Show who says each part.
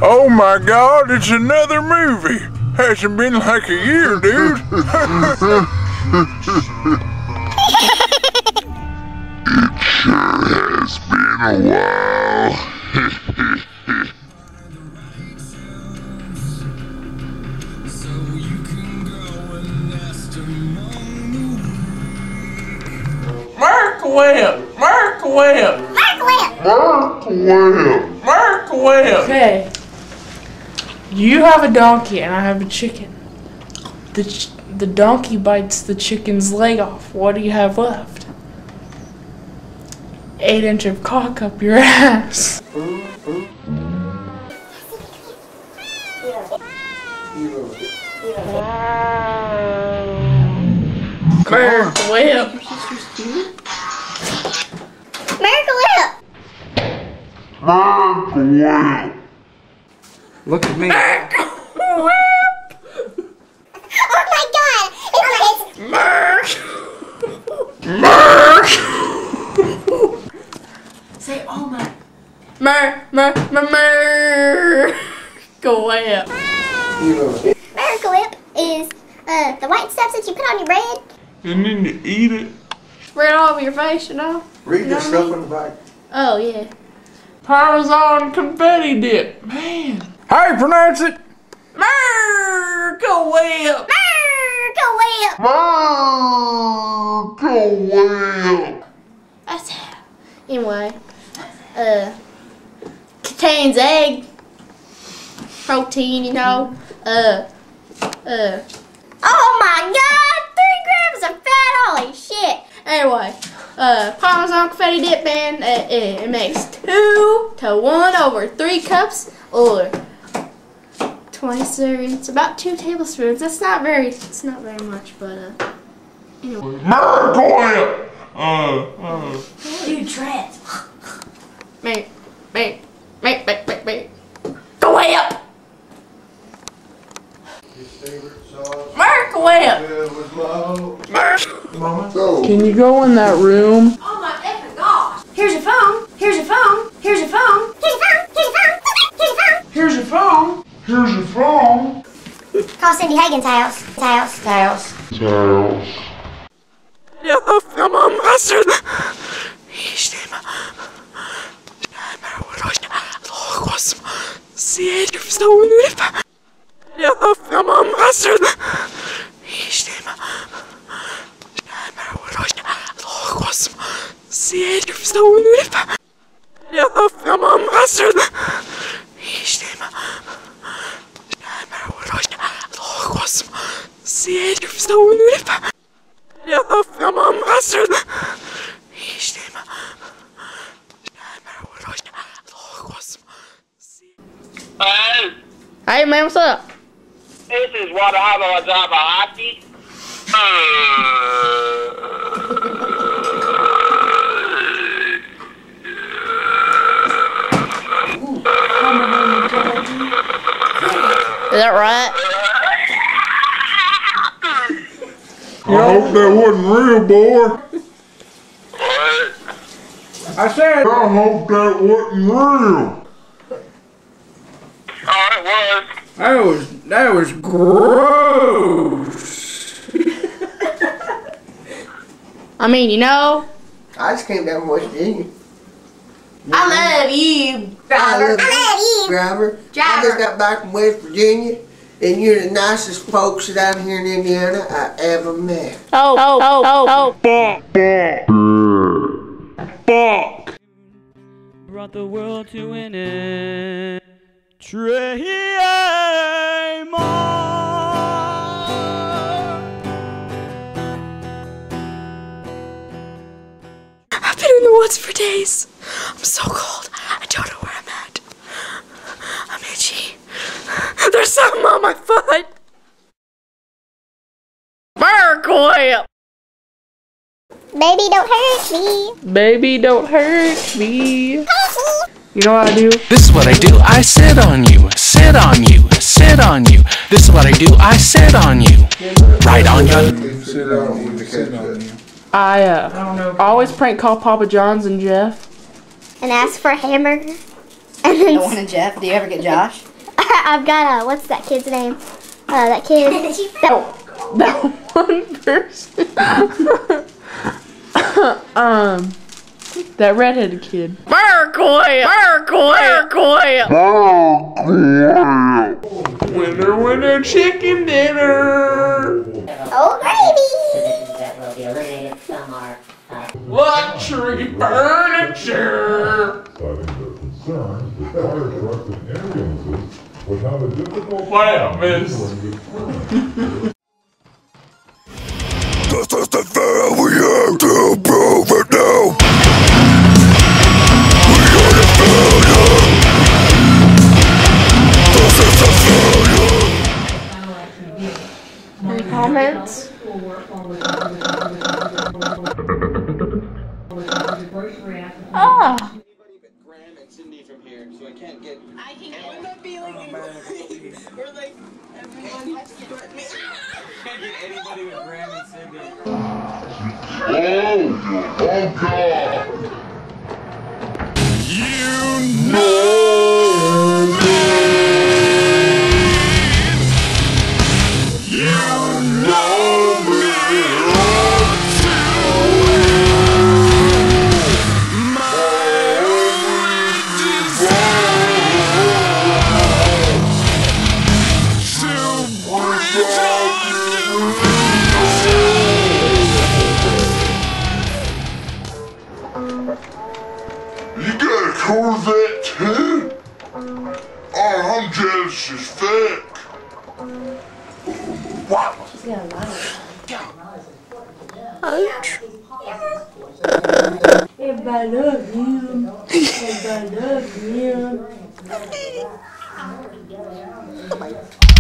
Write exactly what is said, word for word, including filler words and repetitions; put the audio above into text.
Speaker 1: Oh my God, it's another movie. Hasn't been like a year, dude.
Speaker 2: It sure has been a while.
Speaker 3: MIRKALE! MIRKALE!
Speaker 2: MIRKALE!
Speaker 3: MIRKALE! Okay. You have a donkey and I have a chicken. The ch the donkey bites the chicken's leg off. What do you have left? Eight inch of cock up your ass. MIRKALE!
Speaker 4: MIRKALE!
Speaker 2: MIRKALE!
Speaker 5: Look at me.
Speaker 4: Oh my God! It's
Speaker 3: Mark!
Speaker 1: Mark!
Speaker 4: Say, oh my.
Speaker 3: Mer, mer, mer, mer. Go away up.
Speaker 4: MIRKALE is uh, the white stuff that you put on your bread.
Speaker 1: And then you eat it.
Speaker 3: Spread all over your face, you know?
Speaker 5: Read
Speaker 3: You know
Speaker 5: this
Speaker 3: what I
Speaker 5: stuff
Speaker 3: mean?
Speaker 5: in the back.
Speaker 3: Oh, yeah. Parmesan confetti dip. Man.
Speaker 1: How you pronounce it?
Speaker 3: MIRKALE!
Speaker 4: MIRKALE!
Speaker 2: MIRKALE!
Speaker 3: That's anyway. Uh, contains egg, protein, you know. Uh, uh. Oh my God! Three grams of fat. Holy shit! Anyway, uh, Parmesan confetti dip, man. Uh, it, it makes two to one over three cups or twenty servings. It's about two tablespoons. That's not very. It's not very much, but uh. Anyway.
Speaker 1: MIRKALE! Uh, uh.
Speaker 4: Dude, tread.
Speaker 3: Mate, mate, mate, mate, mate, mate. Go way up! MIRKALE!
Speaker 1: Mama?
Speaker 2: So,
Speaker 3: Can you go in that room?
Speaker 4: Oh my effing gosh. Here's your phone. Here's your phone. Here's your phone. Here's your phone. Here's your phone.
Speaker 3: Here's your phone.
Speaker 1: Here's your phone.
Speaker 4: Call Cindy Hagen's house. House. House.
Speaker 2: Charles.
Speaker 3: Ja, mam master. Iśnijmy. Głos. Zjedziesz w stołu ryba. Ja, mam master. Iśnijmy. Głos. Zjedziesz w stołu ryba. Ja, mam master. Iśnijmy. Głos. Zjedziesz w stołu ryba. Ja, mam master. Iśnijmy.
Speaker 6: Hey,
Speaker 3: Hey man, what's up?
Speaker 6: this is what I was up a hockey.
Speaker 3: Is that right?
Speaker 1: I hope that wasn't real, boy.
Speaker 6: What?
Speaker 1: I said, I hope that wasn't real.
Speaker 6: Oh, it was.
Speaker 3: That was, that was gross. I mean, you know,
Speaker 5: I just came down from West Virginia.
Speaker 3: I love you,
Speaker 5: I love
Speaker 4: I love you.
Speaker 5: Driver. I
Speaker 4: Driver.
Speaker 5: just got back from West Virginia, and you're the nicest folks that out here in Indiana I ever met.
Speaker 3: Oh, oh, oh, oh, oh.
Speaker 1: Fuck, fuck. Fuck.
Speaker 7: Brought the world to an end. Trey
Speaker 3: I've been in the woods for days. I'm so cold. I don't know where I'm at. I'm itchy. There's something on my foot. MIRKALE!
Speaker 4: Baby, don't hurt me.
Speaker 3: Baby, don't hurt me. You know what I do?
Speaker 7: This is what I do. I sit on you, sit on you, sit on you. This is what I do. I sit on you, right on you.
Speaker 1: Sit on you, sit on you.
Speaker 3: I uh, always prank call Papa John's and Jeff.
Speaker 4: And ask for a hamburger. And
Speaker 8: No
Speaker 4: then
Speaker 8: one and Jeff. Do you ever get Josh?
Speaker 3: I've got a, what's that kid's name? Uh, that kid. that,
Speaker 8: that one person. um, that redheaded kid. MIRKALE! MIRKALE! MIRKALE! Winner, winner, chicken dinner!
Speaker 3: Oh, gravy!
Speaker 9: That will be eliminated from our uh,
Speaker 8: luxury furniture!
Speaker 10: Citing their concerns that fire trucks and ambulances would have a difficult
Speaker 8: Wow, miss.
Speaker 2: This is the fair we have to prove it now. We are the failure. This is the failure.
Speaker 8: Any comments? Ah!
Speaker 11: I can get that feeling in where like everyone has to put me. Can't get anybody with Graham and Cindy.
Speaker 2: Oh, oh God. You know me. You know me all too well. My only desire to bridge on you got a Corvette too? Oh, I'm jealous as fuck. Wow.
Speaker 4: If I love you, if I love you.